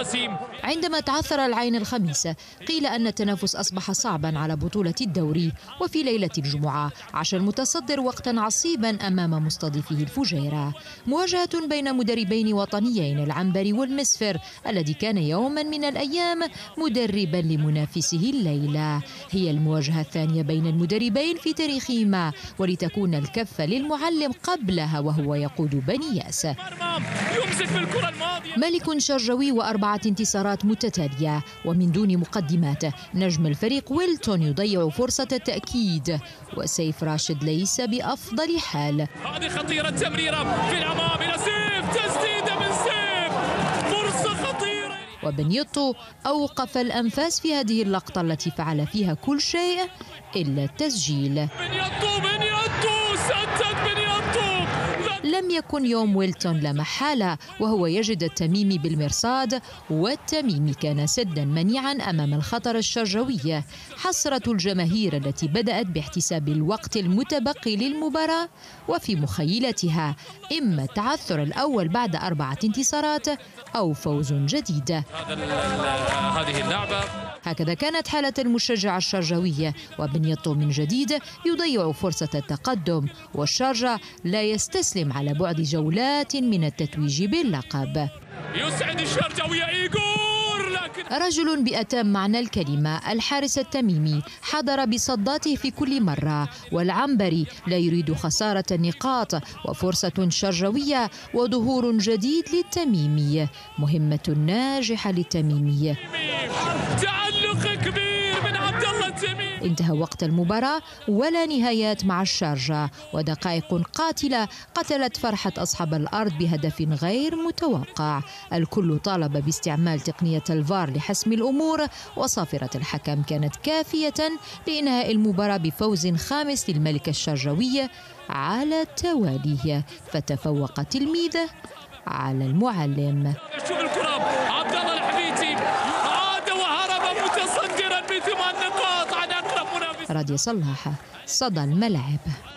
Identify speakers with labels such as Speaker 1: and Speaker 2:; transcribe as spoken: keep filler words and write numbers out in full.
Speaker 1: قاسم.
Speaker 2: عندما تعثر العين الخميس قيل أن التنافس أصبح صعبا على بطولة الدوري، وفي ليلة الجمعة عاش المتصدر وقتا عصيبا أمام مستضيفه الفجيرة. مواجهة بين مدربين وطنيين، العنبري والمسفر الذي كان يوما من الأيام مدربا لمنافسه الليلة. هي المواجهة الثانية بين المدربين في تاريخهما، ولتكون الكفة للمعلم قبلها وهو يقود بني ياس. ملك شرجوي وأربعة انتصارات متتالية ومن دون مقدمات. نجم الفريق ويلتون يضيع فرصة التأكيد، وسيف راشد ليس بأفضل حال.
Speaker 1: هذه خطيرة، تمريرة في الأمام إلى سيف، تسديدة من سيف، فرصة خطيرة.
Speaker 2: وبنيطو أوقف الأنفاس في هذه اللقطة التي فعل فيها كل شيء إلا التسجيل.
Speaker 1: بنيطو بنيطو سدد بنيطو.
Speaker 2: لم يكن يوم ويلتون لا محالة، وهو يجد التميمي بالمرصاد، والتميمي كان سدا منيعا أمام الخطر الشرجوي. حسرة الجماهير التي بدأت باحتساب الوقت المتبقي للمباراة، وفي مخيلتها إما التعثر الأول بعد أربعة انتصارات أو فوز جديد.
Speaker 1: هذه اللعبة
Speaker 2: هكذا كانت حالة المشجع الشرجوي، وبنيطو من جديد يضيع فرصة التقدم، والشارجة لا يستسلم على بعد جولات من التتويج باللقب.
Speaker 1: يسعد الشرجوي إيغور، لكن
Speaker 2: رجل بأتم معنى الكلمة، الحارس التميمي حضر بصداته في كل مرة، والعنبري لا يريد خسارة النقاط، وفرصة شرجوية وظهور جديد للتميمي. مهمة ناجحة للتميمي.
Speaker 1: تعلق كبير من عبد الله التميمي.
Speaker 2: انتهى وقت المباراة ولا نهايات مع الشارجة، ودقائق قاتلة قتلت فرحة أصحاب الأرض بهدف غير متوقع. الكل طالب باستعمال تقنية الفار لحسم الأمور، وصافرة الحكم كانت كافية لإنهاء المباراة بفوز خامس للملك الشرجوي على التوالي، فتفوق تلميذ على المعلم.
Speaker 1: شوف الكرة، عبد الله الحبيتي عاد وهرب متصدرا بثمان نقاط عن أقرب منافس.
Speaker 2: راديا صلاح، صدى الملعب.